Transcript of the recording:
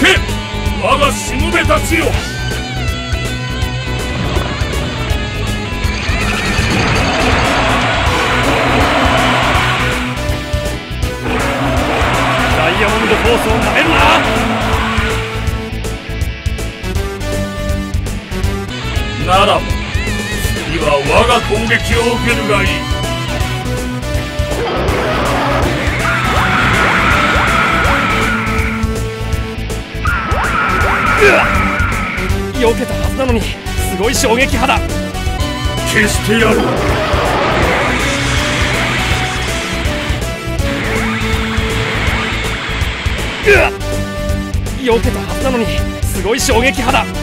け我がしもべたちよ。 ダイヤモンドフォースをなめるな。 ならば次は我が攻撃を受けるがいい。 避けたはずなのにすごい衝撃波だ。 消してやる。 避けたはずなのにすごい衝撃波だ。